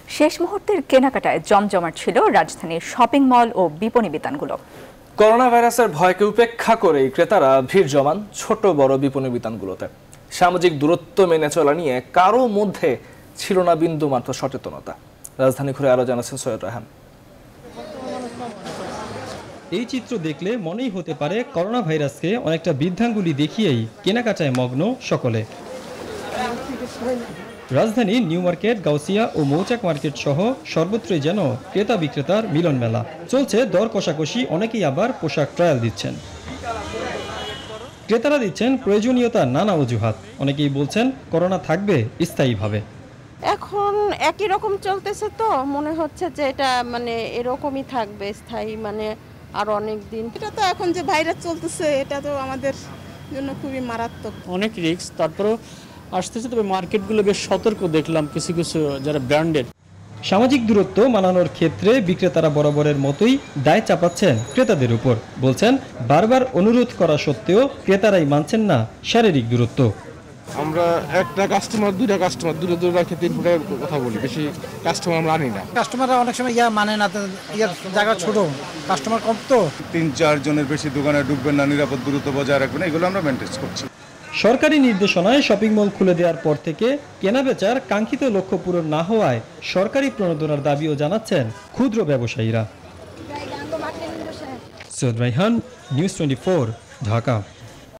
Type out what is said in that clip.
শেষ মুহূর্তের কেনাকাটায় জমজমাট ছিল রাজধানীর শপিং মল ও বিপণী বিতানগুলো। করোনা ভাইরাসের ভয়কে উপেক্ষা করেই ক্রেতারা ভিড় জমান ছোট বড় বিপণী বিতানগুলোতে। সামাজিক দূরত্ব মেনে চলা নিয়ে কারো মধ্যে ছিল না বিন্দুমাত্র সচেতনতা। রাজধানী ঘুরে আরো জানাচ্ছেন সৈয়দ রায়হান। এই চিত্র দেখলে মনেই হতে পারে করোনা ভাইরাসকে অনেকটা বৃদ্ধাঙ্গুলি দেখিয়েই কেনাকাটায় মগ্ন সকলে। রাজধানীর নিউ মার্কেট, গাউসিয়া ও মৌচাক মার্কেট সহ সর্বত্রই যেন ক্রেতা বিক্রেতার মিলন মেলা চলছে। দর কষাকষি, অনেকেই আবার পোশাক ট্রায়াল দিচ্ছেন। ক্রেতারা দিচ্ছেন প্রয়োজনীয়তার নানা অজুহাত। অনেকেই বলছেন করোনা থাকবে স্থায়ীভাবে। এখন একই রকম চলতেছে তো মনে হচ্ছে যে এটা এরকমই থাকবে স্থায়ী, আর অনেক দিন। এটা তো এখন যে ভাইরাস চলতেছে এটা তো আমাদের জন্য খুবই মারাত্মক, অনেক রিস্ক। তারপরেও আসতেছে, তবে মার্কেটগুলো বেশ সতর্ক দেখলাম, কিছু কিছু যারা ব্র্যান্ডেড। সামাজিক দূরত্ব মানানোর ক্ষেত্রে বিক্রেতারা বরাবরের মতোই দায় চাপাচ্ছেন ক্রেতাদের উপর। বলছেন বারবার অনুরোধ করা সত্ত্বেও ক্রেতারাই মানছেন না শারীরিক দূরত্ব। আমরা একটা কাস্টমার দুইটা কাস্টমার দূরে রাখে 3 ফুটের কথা বলি, বেশি কাস্টমার আমরা আনি না। কাস্টমাররা অনেক সময় মানে না, জায়গা ছোট, কাস্টমার কম তো। 3-4 জনের বেশি দোকানে ঢুকবেন না, নিরাপদ দূরত্ব বজায় রাখবেন, এগুলো আমরা মেনটেন করছি। সরকারি নির্দেশনায় শপিং মল খুলে দেওয়ার পর থেকে কেনাবেচার কাঙ্ক্ষিত লক্ষ্য পূরণ না হওয়ায় সরকারি প্রণোদনার দাবিও জানাচ্ছেন ক্ষুদ্র ব্যবসায়ীরা। সৈয়দ রায়হান, নিউজ 24, ঢাকা।